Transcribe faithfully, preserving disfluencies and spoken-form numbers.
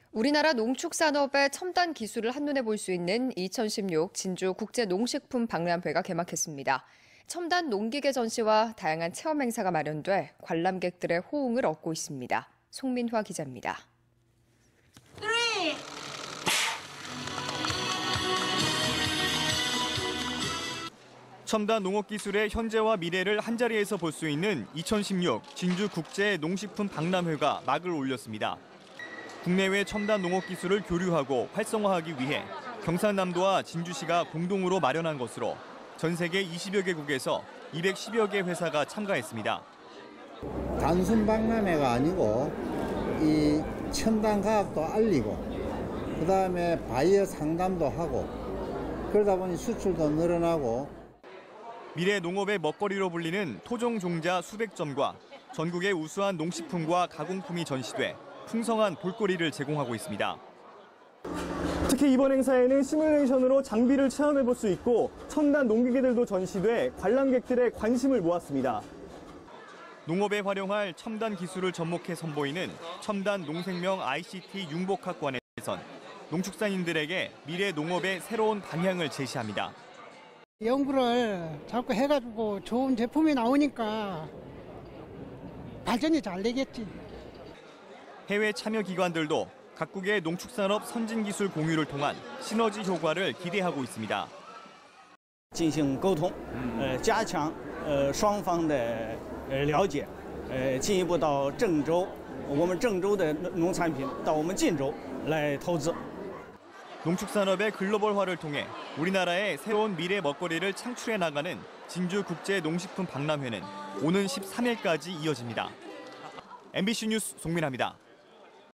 우리나라 농축산업의 첨단 기술을 한눈에 볼 수 있는 이천십육 진주 국제농식품 박람회가 개막했습니다. 첨단 농기계 전시와 다양한 체험 행사가 마련돼 관람객들의 호응을 얻고 있습니다. 송민화 기자입니다. 첨단 농업 기술의 현재와 미래를 한자리에서 볼 수 있는 이천십육 진주 국제농식품 박람회가 막을 올렸습니다. 국내외 첨단 농업 기술을 교류하고 활성화하기 위해 경상남도와 진주시가 공동으로 마련한 것으로 전 세계 이십여 개국에서 이백십여 개 회사가 참가했습니다. 단순 박람회가 아니고 이 첨단 과학도 알리고 그다음에 바이어 상담도 하고 그러다 보니 수출도 늘어나고 미래 농업의 먹거리로 불리는 토종 종자 수백 점과 전국의 우수한 농식품과 가공품이 전시돼 풍성한 볼거리를 제공하고 있습니다. 특히 이번 행사에는 시뮬레이션으로 장비를 체험해볼 수 있고 첨단 농기계들도 전시돼 관람객들의 관심을 모았습니다. 농업에 활용할 첨단 기술을 접목해 선보이는 첨단 농생명 아이씨티 융복학관에선 농축산인들에게 미래 농업의 새로운 방향을 제시합니다. 연구를 자꾸 해가지고 좋은 제품이 나오니까 발전이 잘 되겠지. 해외 참여 기관들도 각국의 농축산업 선진 기술 공유를 통한 시너지 효과를 기대하고 있습니다. 进行沟通，呃，加强呃双方的呃了解，呃，进一步到郑州，我们郑州的农产品到我们晋州来投资。 농축산업의 글로벌화를 통해 우리나라의 새로운 미래 먹거리를 창출해 나가는 진주 국제농식품 박람회는 오는 십삼 일까지 이어집니다. 엠비씨 뉴스 송민아입니다.